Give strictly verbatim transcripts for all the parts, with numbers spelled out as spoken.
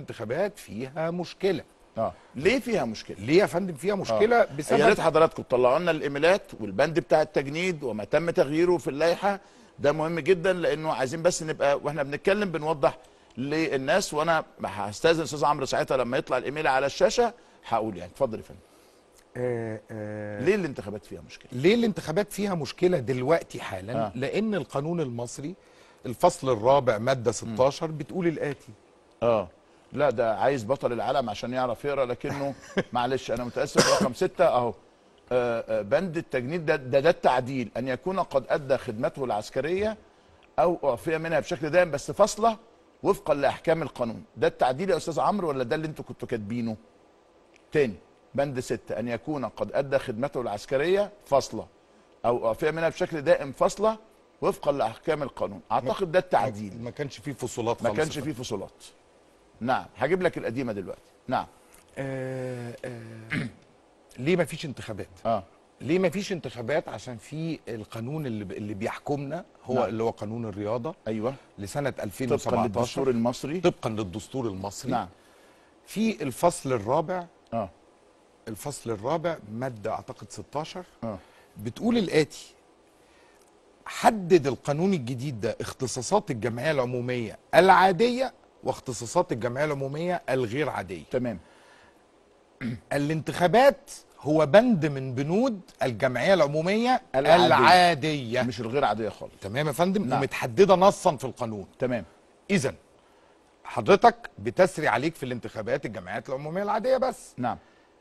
الانتخابات فيها مشكله. اه ليه فيها مشكله؟ ليه يا فندم فيها مشكله؟ آه. بسبب يا ريت حضراتكم تطلعوا لنا الايميلات والبند بتاع التجنيد وما تم تغييره في اللائحه، ده مهم جدا، لانه عايزين بس نبقى واحنا بنتكلم بنوضح للناس. وانا هستاذن استاذ عمرو ساعتها لما يطلع الايميل على الشاشه هقول يعني. اتفضل يا فندم. آه آه ليه الانتخابات فيها مشكله؟ ليه الانتخابات فيها مشكله دلوقتي حالا؟ آه. لان القانون المصري الفصل الرابع ماده ستاشر م. بتقول الاتي. اه لا ده عايز بطل العالم عشان يعرف يقرا، لكنه معلش انا متاسف. رقم ستة اهو. آه آه بند التجنيد ده, ده ده التعديل، ان يكون قد ادى خدمته العسكريه او اعفي منها بشكل دائم بس فاصله وفقا لاحكام القانون. ده التعديل يا استاذ عمرو ولا ده اللي انتوا كنتوا كاتبينه؟ تاني بند ستة ان يكون قد ادى خدمته العسكريه فاصله او اعفي منها بشكل دائم فاصله وفقا لاحكام القانون. اعتقد ده التعديل. ما كانش فيه فصولات ما خالص. كانش فيه فصولات. نعم هجيب لك القديمه دلوقتي. نعم. آه آه ليه ما فيش انتخابات؟ اه ليه ما فيش انتخابات؟ عشان في القانون اللي اللي بيحكمنا هو نعم. اللي هو قانون الرياضه. ايوه لسنه ألفين وسبعتاشر طبقا للدستور المصري. طبقا للدستور المصري. نعم. في الفصل الرابع اه الفصل الرابع ماده اعتقد ستاشر اه بتقول الاتي: حدد القانون الجديد ده اختصاصات الجمعيه العموميه العاديه واختصاصات الجمعيه العموميه الغير عاديه. تمام. الانتخابات هو بند من بنود الجمعيه العموميه العادية. العاديه مش الغير عاديه خالص. تمام يا فندم. نعم. ومتحدده نصا في القانون. تمام. اذا حضرتك بتسري عليك في الانتخابات الجمعيات العموميه العاديه بس. نعم.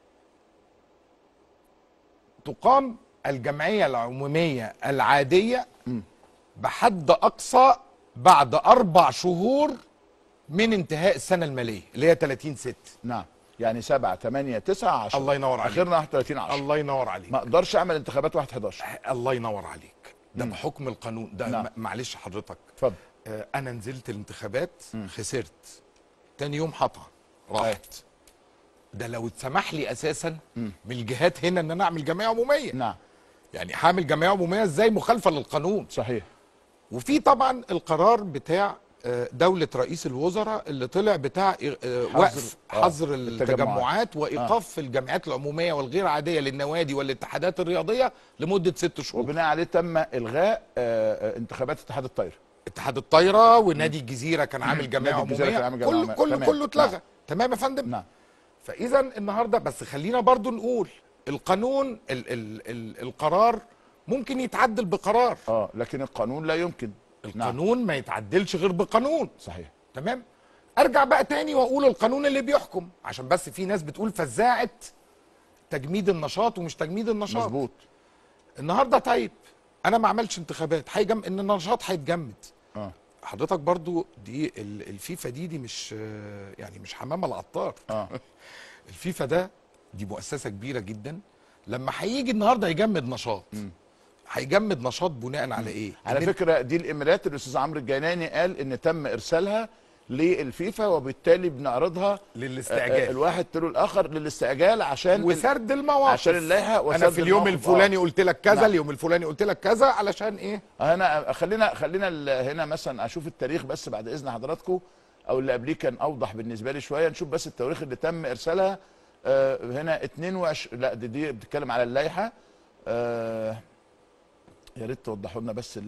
تقام الجمعيه العموميه العاديه م. بحد اقصى بعد اربع شهور من انتهاء السنه الماليه اللي هي تلاتين ستة. نعم يعني سبعة تمانية تسعة عشرة. الله ينور عليك. اخرنا واحد وتلاتين عشرة. الله ينور عليك. ما اقدرش اعمل انتخابات واحد حداشر. الله ينور عليك. ده مم. بحكم القانون ده. نعم. معلش حضرتك. اتفضل. آه انا نزلت الانتخابات مم. خسرت، تاني يوم حطها راحت. ده لو اتسمح لي اساسا مم. من الجهات هنا ان انا اعمل جمعيه عموميه. نعم. يعني هعمل جمعيه عموميه ازاي مخالفه للقانون؟ صحيح. وفي طبعا القرار بتاع دولة رئيس الوزراء اللي طلع بتاع وقف حظر التجمعات وايقاف آه. الجمعيات العموميه والغير عاديه للنوادي والاتحادات الرياضيه لمده ست شهور. وبناء عليه تم الغاء آه انتخابات اتحاد الطايره. اتحاد الطايره ونادي الجزيره كان عامل جمعيه عموميه. كله كله كله اتلغى. نعم. تمام يا فندم. نعم. فاذا النهارده بس خلينا برضو نقول القانون ال ال ال القرار ممكن يتعدل بقرار. اه لكن القانون لا يمكن. القانون نعم. ما يتعدلش غير بقانون. صحيح. تمام. ارجع بقى تاني واقول القانون اللي بيحكم، عشان بس في ناس بتقول فزاعه تجميد النشاط ومش تجميد النشاط. مظبوط. النهارده طيب انا ما عملتش انتخابات هيجم ان النشاط هيتجمد. اه حضرتك برضو دي الفيفا دي دي مش يعني مش حمام العطار. اه الفيفا ده دي مؤسسه كبيره جدا. لما هيجي النهارده يجمد نشاط م. هيجمد نشاط بناء على ايه؟ على فكره دي الايميلات اللي الاستاذ عمرو الجناني قال ان تم ارسالها للفيفا وبالتالي بنعرضها للاستعجال. الواحد تلو الاخر للاستعجال عشان وسرد المواقف عشان اللائحه. انا في اليوم الفلاني آه. قلت لك كذا. نعم. اليوم الفلاني قلت لك كذا علشان ايه؟ هنا خلينا خلينا هنا مثلا اشوف التاريخ بس بعد اذن حضراتكم، او اللي قبليه كان اوضح بالنسبه لي شويه. نشوف بس التواريخ اللي تم ارسالها. آه هنا اتنين وعشرين لا دي, دي بتتكلم على اللائحه. آه يا ريت توضحوا لنا بس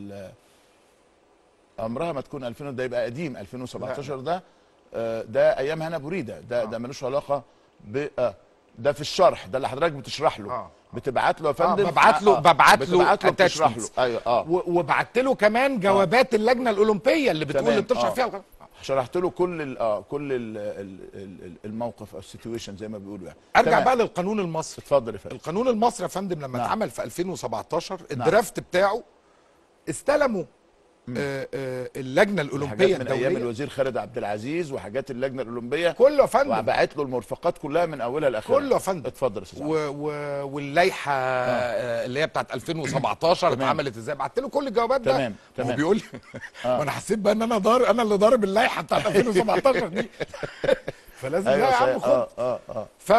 عمرها ما تكون ألفين ده يبقى قديم. ألفين وسبعتاشر ده آه ده ايام هنا بريده. ده آه. ده ملوش علاقه ب آه ده في الشرح ده اللي حضرتك بتشرح له. آه. بتبعت له يا فندم. آه ببعت له آه. ببعت له بتبعت له بتشرح له. ايوه اه وبعت له كمان جوابات آه. اللجنه الاولمبيه اللي بتقول اللي بتشرح آه. فيها الغلط. شرحت له كل ال اه كل ال ال الموقف او السيتويشن زي ما بيقولوا يعني. ارجع تمام. بقى للقانون المصري. اتفضل يا فندم. القانون المصري يا فندم لما اتعمل نعم. في ألفين وسبعتاشر الدرافت نعم. بتاعه استلموا آه آه اللجنه الاولمبيه من ايام الوزير خالد عبد العزيز وحاجات اللجنه الاولمبيه كله يا فندم. وبعت له المرفقات كلها من اولها لاخرها. كله يا فندم. اتفضل يا استاذ. واللائحه آه. اللي هي بتاعت ألفين وسبعتاشر اتعملت ازاي؟ بعت له كل الجوابات ده. تمام تمام. هو بيقول لي آه. وانا حسيت بقى ان انا ضارب انا اللي ضارب اللائحه بتاعت ألفين وسبعتاشر دي. فلازم أيوة لا يا عم خد. اه اه اه ف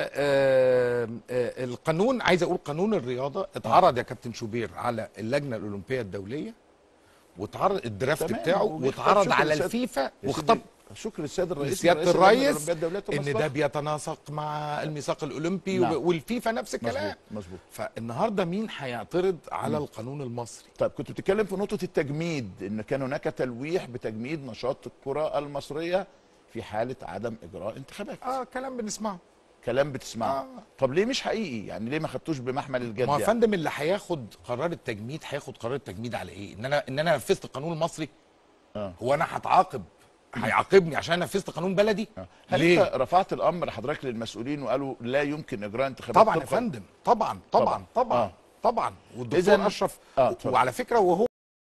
القانون عايز اقول قانون الرياضه اتعرض يا كابتن شوبير على اللجنه الاولمبيه الدوليه واتعرض الدرافت بتاعه واتعرض على الفيفا واختار شكر السيد الرئيس سياده الرئيس ان ان ده بيتناسق مع الميثاق الاولمبي. نعم. والفيفا نفس الكلام. مظبوط مظبوط. فالنهارده مين هيعترض على م. القانون المصري؟ طيب كنت بتتكلم في نقطه التجميد، ان كان هناك تلويح بتجميد نشاط الكره المصريه في حاله عدم اجراء انتخابات. اه كلام بنسمعه، كلام بتسمعه. آه. طب ليه مش حقيقي؟ يعني ليه ما خدتوش بمحمل الجد؟ ما هو يا يعني؟ فندم اللي هياخد قرار التجميد هياخد قرار التجميد على ايه؟ ان انا ان انا نفذت القانون المصري؟ آه. هو انا هتعاقب هيعاقبني عشان نفذت قانون بلدي؟ آه. هل ليه؟ انت رفعت الامر حضرتك للمسؤولين وقالوا لا يمكن اجراء انتخابات؟ طبعا يا فندم، طبعا طبعا طبعا طبعا, طبعا. والدكتور اشرف. آه. وعلى فكره وهو